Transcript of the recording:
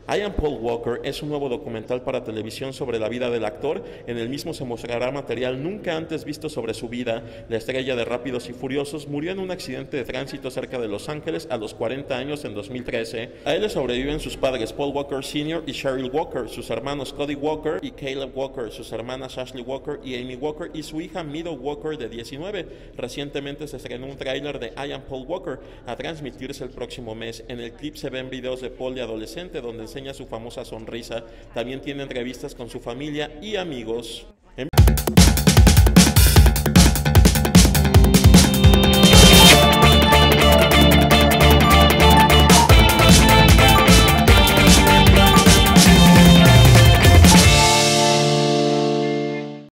I Am Paul Walker es un nuevo documental para televisión sobre la vida del actor. En el mismo se mostrará material nunca antes visto sobre su vida. La estrella de Rápidos y Furiosos murió en un accidente de tránsito cerca de Los Ángeles a los 40 años en 2013. A él le sobreviven sus padres Paul Walker Sr. y Cheryl Walker, sus hermanos Cody Walker y Caleb Walker, sus hermanas Ashley Walker y Amy Walker y su hija Meadow Walker de 19. Recientemente se estrenó un tráiler de I Am Paul Walker a transmitirse el próximo mes. En el clip se ven videos de Paul de adolescente donde enseña su famosa sonrisa. También tiene entrevistas con su familia y amigos.